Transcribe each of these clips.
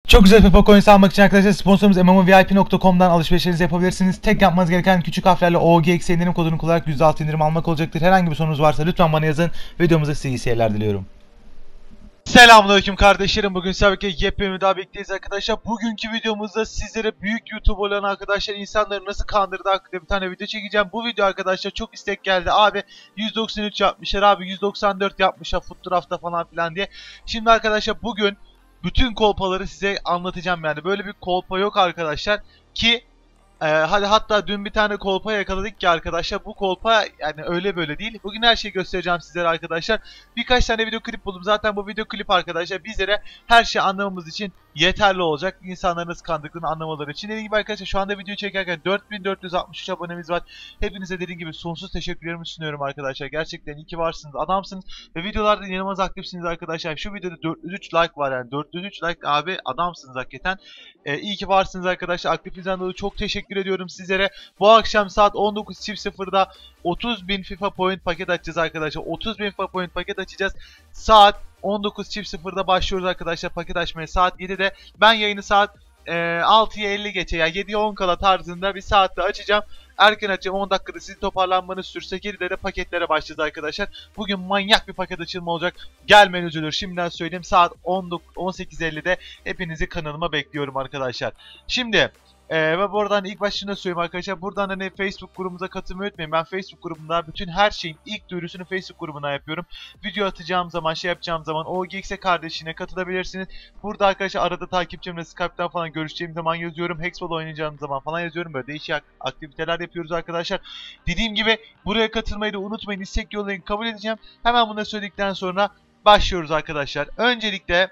Çok güzel FIFA coins almak için arkadaşlar sponsorumuz MMOVIP.com'dan alışverişlerinizi yapabilirsiniz. Tek yapmanız gereken küçük harflerle OGX indirim kodunu kullanarak %6 indirim almak olacaktır. Herhangi bir sorunuz varsa lütfen bana yazın. Videomuza size iyi seyirler diliyorum. Selamünaleyküm kardeşlerim. Bugün sizlerle yepyeni daha birlikteyiz arkadaşlar. Bugünkü videomuzda sizlere büyük YouTube olan arkadaşlar insanları nasıl kandırdı hakkında bir tane video çekeceğim. Bu video arkadaşlar çok istek geldi. Abi 193 yapmışlar, abi 194 yapmışlar Footdraft'ta falan filan diye. Şimdi arkadaşlar bugün bütün kolpaları size anlatacağım yani. Böyle bir kolpa yok arkadaşlar ki hadi hatta dün bir tane kolpa yakaladık ki arkadaşlar, bu kolpa yani öyle böyle değil. Bugün her şeyi göstereceğim sizlere arkadaşlar. Birkaç tane video klip buldum. Zaten bu video klip arkadaşlar bizlere her şeyi anlamamız için yeterli olacak. İnsanların nasıl kandıklarını anlamaları için. Dediğim gibi arkadaşlar şu anda videoyu çekerken 4463 abonemiz var. Hepinize dediğim gibi sonsuz teşekkürlerimi sunuyorum arkadaşlar. Gerçekten iyi ki varsınız, adamsınız ve videolarda inanılmaz aktifsiniz arkadaşlar. Şu videoda 403 like var yani. 403 like abi, adamsınız hakikaten. İyi ki varsınız arkadaşlar. Aktifinizden dolayı çok teşekkür ediyorum sizlere. Bu akşam saat 19.00'da 30.000 FIFA point paket açacağız arkadaşlar. 30.000 FIFA point paket açacağız. Saat 19.00'da başlıyoruz arkadaşlar paket açmaya. Saat 7'de ben yayını saat 6'ya 50 geçe yani 7'ye 10 kala tarzında bir saatte açacağım. Erken açacağım, 10 dakikada sizin toparlanmanız sürse 7'de de paketlere başlayacağız arkadaşlar. Bugün manyak bir paket açılma olacak. Gelmeniz olur, şimdiden söyleyeyim. Saat 18.50'de hepinizi kanalıma bekliyorum arkadaşlar. Şimdi ve buradan ilk başına söyleyeyim arkadaşlar. Buradan hani Facebook grubumuza katılmayı unutmayın. Ben Facebook grubunda bütün her şeyin ilk duyurusunu Facebook grubuna yapıyorum. Video atacağım zaman, şey yapacağım zaman OGX'e kardeşine katılabilirsiniz. Burada arkadaşlar arada takipçimle Skype'tan falan görüşeceğim zaman yazıyorum. Hexball oynayacağım zaman falan yazıyorum. Böyle değişik aktiviteler yapıyoruz arkadaşlar. Dediğim gibi buraya katılmayı da unutmayın. İstek yollayın, kabul edeceğim. Hemen bunu söyledikten sonra başlıyoruz arkadaşlar. Öncelikle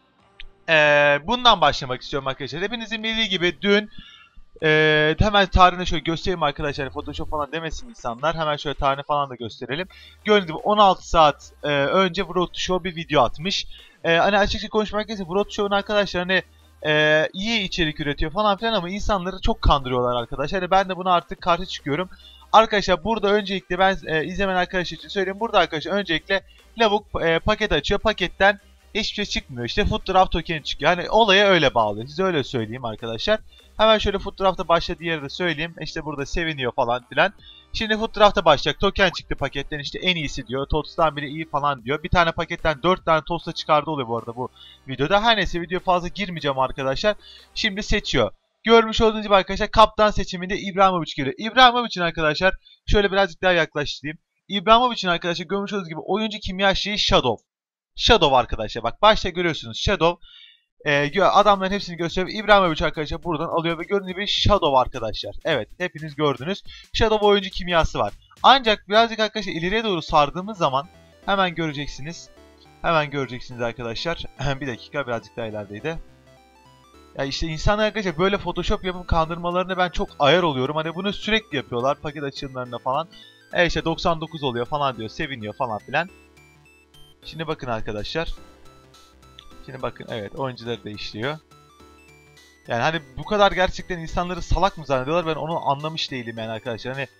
bundan başlamak istiyorum arkadaşlar. Hepinizin bildiği gibi dün hemen tarihini şöyle göstereyim arkadaşlar. Photoshop falan demesin insanlar. Hemen şöyle tarihini falan da gösterelim. Gördüğünüz gibi 16 saat önce Road to Show bir video atmış. Hani açıkça konuşmak gerekirse Road to Show'un arkadaşlar hani iyi içerik üretiyor falan filan ama insanları çok kandırıyorlar arkadaşlar. Hani ben de buna artık karşı çıkıyorum. Arkadaşlar burada öncelikle ben izlemeyen arkadaşlar için söyleyeyim. Burada arkadaşlar öncelikle lavuk paket açıyor. Paketten hiçbir şey çıkmıyor. İşte Footdraft token çıkıyor. Hani olaya öyle bağlı. Size öyle söyleyeyim arkadaşlar. Hemen şöyle Footdraft'a başladığı yeri de söyleyeyim. İşte burada seviniyor falan filan. Şimdi Footdraft'a başlayacak. Token çıktı paketten, işte en iyisi diyor. TOTS'tan bile iyi falan diyor. Bir tane paketten 4 tane TOTS'la çıkardı oluyor bu arada bu videoda. Her neyse video fazla girmeyeceğim arkadaşlar. Şimdi seçiyor. Görmüş olduğunuz gibi arkadaşlar kaptan seçiminde İbrahimovic geliyor. İbrahimovic'in arkadaşlar şöyle birazcık daha yaklaştırayım. İbrahimovic'in arkadaşlar görmüş olduğunuz gibi oyuncu kimya şeyi Shadow. Shadow arkadaşlar, bak başta görüyorsunuz Shadow. Adamların hepsini gösteriyor. İbrahimovic arkadaşlar buradan alıyor ve gördüğünüz gibi Shadow arkadaşlar. Evet, hepiniz gördünüz. Shadow oyuncu kimyası var. Ancak birazcık arkadaşlar ileriye doğru sardığımız zaman hemen göreceksiniz. Hemen göreceksiniz arkadaşlar. Bir dakika, birazcık daha ilerideydi. Ya işte insanlar arkadaşlar böyle Photoshop yapıp kandırmalarına ben çok ayar oluyorum. Hani bunu sürekli yapıyorlar paket açılımlarında falan. İşte 99 oluyor falan diyor, seviniyor falan filan. Şimdi bakın arkadaşlar. Şimdi bakın, evet, oyuncuları değiştiriyor. Yani hani bu kadar gerçekten insanları salak mı zannediyorlar, ben onu anlamış değilim yani arkadaşlar. Hani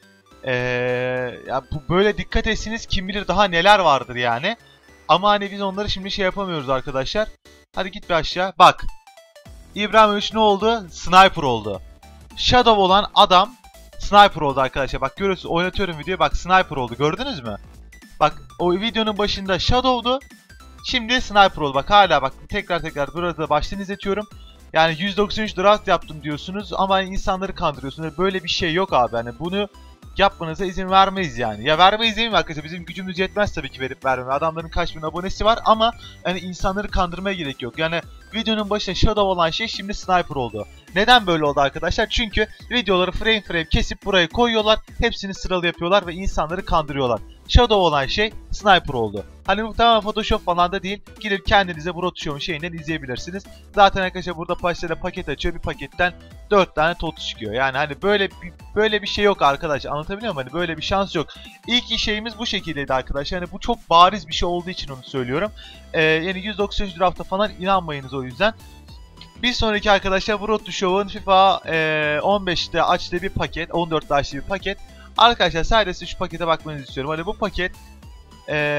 ya bu böyle dikkat etsiniz, kim bilir daha neler vardır yani. Ama hani biz onları şimdi şey yapamıyoruz arkadaşlar. Hadi git bir aşağı. Bak. İbrahimovic ne oldu? Sniper oldu. Shadow olan adam sniper oldu arkadaşlar. Bak görüyorsunuz, oynatıyorum videoyu, bak sniper oldu, gördünüz mü? Bak o videonun başında Shadow'du. Şimdi sniper oldu. Bak hala bak tekrar burada baştan izletiyorum. Yani 193 draft yaptım diyorsunuz ama insanları kandırıyorsunuz. Böyle bir şey yok abi. Yani bunu yapmanıza izin vermeyiz yani. Ya vermeyiz değil mi arkadaşlar? Bizim gücümüz yetmez tabii ki verip vermeye. Adamların kaç bin abonesi var ama yani insanları kandırmaya gerek yok. Yani videonun başında Shadow olan şey şimdi sniper oldu. Neden böyle oldu arkadaşlar? Çünkü videoları frame kesip buraya koyuyorlar. Hepsini sıralı yapıyorlar ve insanları kandırıyorlar. Shadow olan şey sniper oldu. Hani bu tamamen Photoshop falan da değil. Gidip kendinize bu Rotoshow'un şeyinden izleyebilirsiniz. Zaten arkadaşlar burada başta paket açıyor. Bir paketten 4 tane TOTS çıkıyor. Yani hani böyle bir şey yok arkadaşlar. Anlatabiliyor muyum? Hani böyle bir şans yok. İlk şeyimiz bu şekildeydi arkadaşlar. Yani bu çok bariz bir şey olduğu için onu söylüyorum. Yani 193 drafta falan inanmayınız o yüzden. Bir sonraki arkadaşlar bu Rotoshow'un FIFA 15'te açtığı bir paket. 14'te açtığı bir paket. Arkadaşlar sadece şu pakete bakmanızı istiyorum. Hani bu paket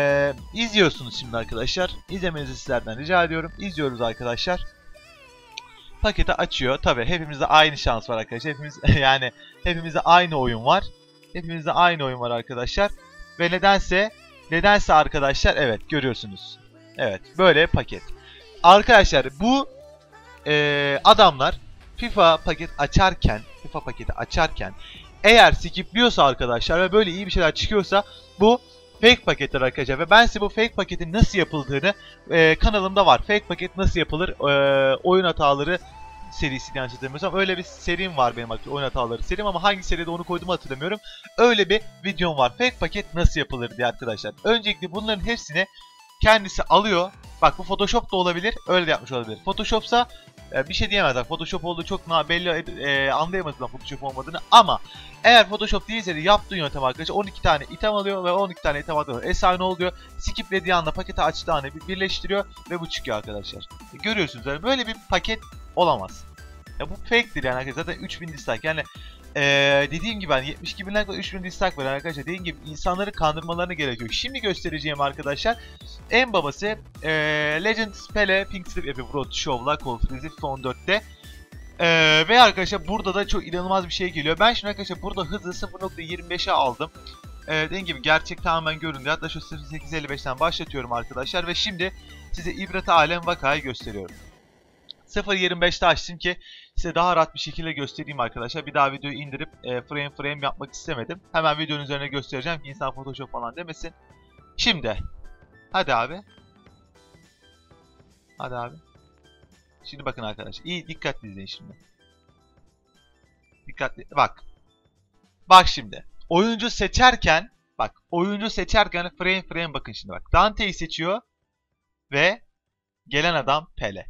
izliyorsunuz şimdi arkadaşlar. İzlemenizi sizlerden rica ediyorum. İzliyoruz arkadaşlar. paketi açıyor. Tabi hepimizde aynı şans var arkadaşlar. Hepimiz yani hepimizde aynı oyun var. Hepimizde aynı oyun var arkadaşlar. Ve nedense arkadaşlar evet görüyorsunuz. Evet böyle paket. Arkadaşlar bu adamlar FIFA paketi açarken eğer skipliyorsa arkadaşlar ve böyle iyi bir şeyler çıkıyorsa bu fake paketler arkadaşlar. Ve ben size bu fake paketin nasıl yapıldığını kanalımda var. Fake paket nasıl yapılır? Oyun hataları serisini yanlış hatırlamıyorsam. Öyle bir serim var benim oyun hataları serim ama hangi seride onu koyduğumu hatırlamıyorum. Öyle bir videom var. Fake paket nasıl yapılır diye arkadaşlar. Öncelikle bunların hepsini kendisi alıyor. Bak bu Photoshop da olabilir. Öyle de yapmış olabilir. Photoshop'sa bir şey diyemezler. Photoshop olduğu çok belli anlayamadılar Photoshop olmadığını. Ama eğer Photoshop değilse de yaptığı yöntem arkadaşlar 12 tane item alıyor ve 12 tane item alıyor. Esane oluyor. Skiplediği anda paketi açtığı anda birleştiriyor ve bu çıkıyor arkadaşlar. Görüyorsunuz yani böyle bir paket olamaz. Ya bu fake'tir yani arkadaşlar. Zaten 3000 dislike yani dediğim gibi hani 72 binden 3000 dislike var arkadaşlar. Dediğim gibi insanları kandırmalarına gerekiyor. Şimdi göstereceğim arkadaşlar. En babası Legends Pele Pink Slip yapıyor Road Show'la Call of Duty FIFA 14'te. Ve arkadaşlar burada da çok inanılmaz bir şey geliyor. Ben şimdi arkadaşlar burada hızı 0.25'e aldım. Dediğim gibi gerçek tamamen göründü. Hatta şu 0855'ten başlatıyorum arkadaşlar. Ve şimdi size ibret alem vakayı gösteriyorum. 0.25'te açtım ki size daha rahat bir şekilde göstereyim arkadaşlar. Bir daha videoyu indirip frame yapmak istemedim. Hemen videonun üzerine göstereceğim ki insan Photoshop falan demesin. Şimdi. Hadi abi. Hadi abi. Şimdi bakın arkadaşlar. İyi dikkatli izleyin şimdi. Dikkatli. Bak. Bak şimdi. Oyuncu seçerken frame bakın şimdi bak. Dante'yi seçiyor ve gelen adam Pele.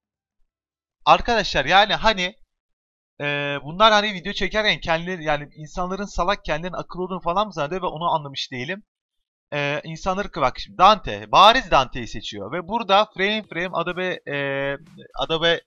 Arkadaşlar yani hani bunlar hani video çekerken kendileri yani insanların salak kendilerinin akıllı olduğunu falan mı zannediyor ve onu anlamış değilim. İnsanları bak şimdi Dante bariz Dante'yi seçiyor ve burada frame Adobe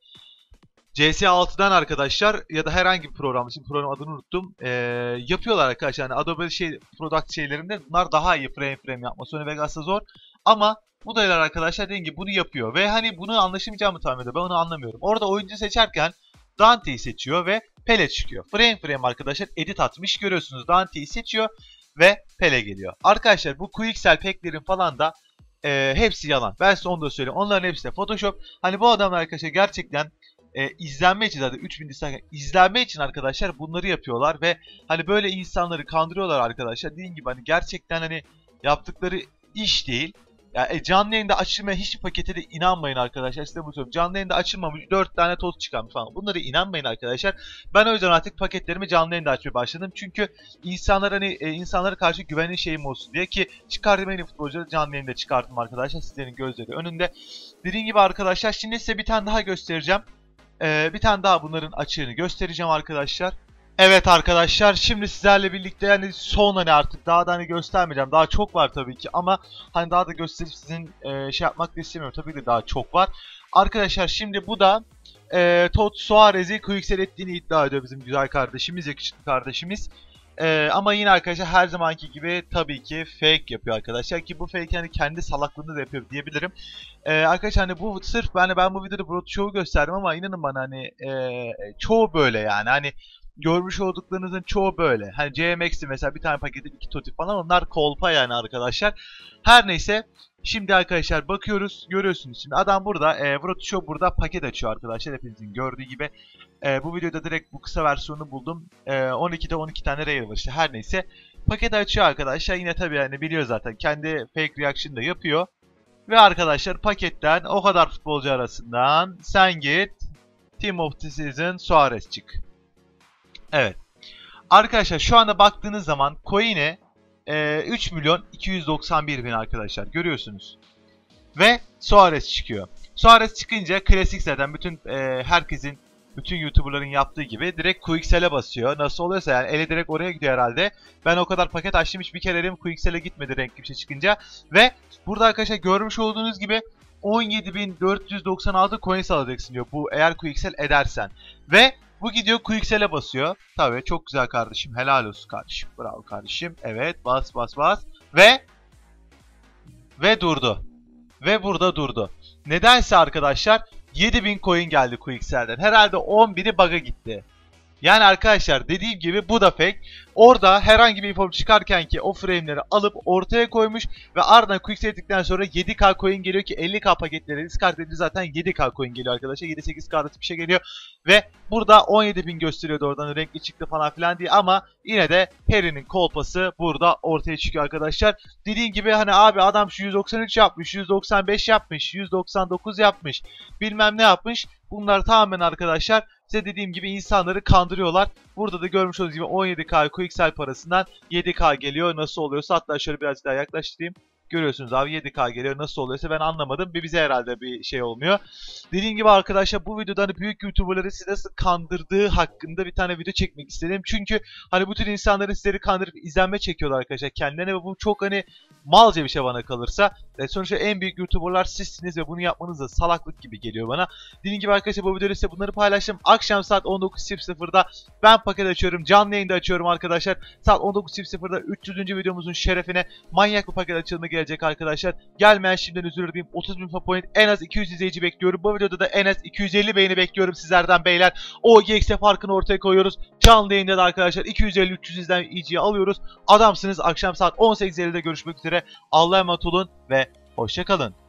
CS6'dan arkadaşlar ya da herhangi bir program, şimdi program adını unuttum, yapıyorlar arkadaşlar. Yani Adobe product şeylerinde bunlar daha iyi frame yapma. Sony Vegas'ta zor ama bu dayılar arkadaşlar dediğim gibi bunu yapıyor ve hani bunu anlaşamayacağımı tahmin ediyorum. Ben onu anlamıyorum. Orada oyuncu seçerken Dante'yi seçiyor ve Pele çıkıyor. Frame arkadaşlar edit atmış görüyorsunuz. Dante'yi seçiyor ve Pele geliyor. Arkadaşlar bu QXL pack'lerin falan da hepsi yalan. Ben size onu da söyleyeyim. Onların hepsi de Photoshop. Hani bu adamlar arkadaşlar gerçekten izlenme için zaten 3000 dislike izlenme için arkadaşlar bunları yapıyorlar ve hani böyle insanları kandırıyorlar arkadaşlar. Dediğim gibi hani gerçekten hani yaptıkları iş değil. Yani canlı yayında açılmayan hiçbir pakete de inanmayın arkadaşlar. Size bunu söylüyorum. Canlı yayında açılmamış 4 tane toz çıkarmış falan. Bunlara inanmayın arkadaşlar. Ben o yüzden artık paketlerimi canlı yayında açmaya başladım. Çünkü insanlar hani insanlara karşı güvenli şeyim olsun diye ki çıkardım en iyi futbolcuları canlı yayında çıkarttım arkadaşlar. Sizlerin gözleri önünde. Dediğim gibi arkadaşlar şimdi size bir tane daha göstereceğim. Bir tane daha bunların açığını göstereceğim arkadaşlar. Evet arkadaşlar şimdi sizlerle birlikte yani son hani artık daha da hani göstermeyeceğim. Daha çok var tabii ki ama hani daha da gösterip sizin şey yapmak da istemiyorum. Tabii ki daha çok var. Arkadaşlar şimdi bu da Todd Suarez'i QXL ettiğini iddia ediyor bizim güzel kardeşimiz, yakışıklı kardeşimiz. Ama yine arkadaşlar her zamanki gibi tabii ki fake yapıyor arkadaşlar ki bu fake yani kendi salaklığını da yapıyor diyebilirim. Arkadaşlar hani bu sırf ben bu videoda Broad Show'u gösterdim ama inanın bana hani çoğu böyle yani hani görmüş olduklarınızın çoğu böyle. Hani CMX'ti mesela bir tane paketin 2 toti falan onlar kolpa yani arkadaşlar. Her neyse şimdi arkadaşlar bakıyoruz görüyorsunuz şimdi adam burada Broad Show burada paket açıyor arkadaşlar hepinizin gördüğü gibi. Bu videoda direkt bu kısa versiyonunu buldum. 12'de 12 tane rare var işte her neyse. Paket açıyor arkadaşlar yine tabii yani biliyor zaten kendi fake reaction da yapıyor. Ve arkadaşlar paketten o kadar futbolcu arasından sen git Team of the Season Suarez çık. Evet. Arkadaşlar şu anda baktığınız zaman coin'e 3 milyon 291 bin arkadaşlar görüyorsunuz. Ve Suarez çıkıyor. Suarez çıkınca klasik zaten bütün herkesin bütün YouTuber'ların yaptığı gibi direkt QXL'e basıyor. Nasıl oluyorsa yani eli direkt oraya gidiyor herhalde. Ben o kadar paket açtım hiçbir kere elim QXL'e gitmedi renkli bir şey çıkınca. Ve burada arkadaşlar görmüş olduğunuz gibi 17.496 coins alacaksın diyor. Bu eğer QXL edersen. Ve bu gidiyor QXL'e basıyor. Tabii çok güzel kardeşim. Helal olsun kardeşim. Bravo kardeşim. Evet bas. Ve durdu. Ve burada durdu. Nedense arkadaşlar 7000 coin geldi QXL'den. Herhalde 10.000'i bug'a gitti. Yani arkadaşlar dediğim gibi bu da fake. Orada herhangi bir info çıkarken ki o frame'leri alıp ortaya koymuş ve ardından quick ettikten sonra 7k coin geliyor ki 50k paketleri discard edince zaten 7k coin geliyor arkadaşlar. 7-8k bir şey geliyor ve burada 17.000 gösteriyordu oradan renkli çıktı falan filan diye ama yine de Harry'nin kolpası burada ortaya çıkıyor arkadaşlar. Dediğim gibi hani abi adam şu 193 yapmış, 195 yapmış, 199 yapmış, bilmem ne yapmış. Bunlar tamamen arkadaşlar size dediğim gibi insanları kandırıyorlar. Burada da görmüş olduğunuz gibi 17k QXL parasından 7k geliyor. Nasıl oluyorsa hatta şöyle biraz daha yaklaştırayım. Görüyorsunuz abi 7k geliyor. Nasıl oluyorsa ben anlamadım. Bize herhalde bir şey olmuyor. Dediğim gibi arkadaşlar bu videoda hani büyük YouTuber'ları size nasıl kandırdığı hakkında bir tane video çekmek istedim. Çünkü hani bu tür insanların sizleri kandırıp izlenme çekiyorlar arkadaşlar kendilerine ve bu çok hani malca bir şey bana kalırsa. Sonuçta en büyük YouTuber'lar sizsiniz ve bunu yapmanız da salaklık gibi geliyor bana. Dediğim gibi arkadaşlar bu videoda size bunları paylaştım. Akşam saat 19.00'da ben paket açıyorum. Canlı yayında açıyorum arkadaşlar. Saat 19.00'da 300. videomuzun şerefine manyak bir paket açılımı gelecek arkadaşlar. Gelmeyen şimdiden özür dilerim. 30.000 point en az 200 izleyici bekliyorum. Bu videoda da en az 250 beğeni bekliyorum sizlerden beyler. OGX'e farkını ortaya koyuyoruz. Canlı yayında da arkadaşlar 250-300 izleyiciyi alıyoruz. Adamsınız. Akşam saat 18.50'de görüşmek üzere. Allah'a emanet olun ve hoşça kalın.